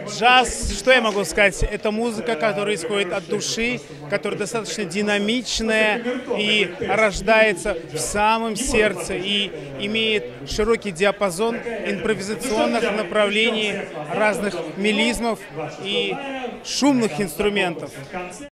Джаз, что я могу сказать, это музыка, которая исходит от души, которая достаточно динамичная и рождается в самом сердце и имеет широкий диапазон импровизационных направлений, разных мелизмов и шумных инструментов.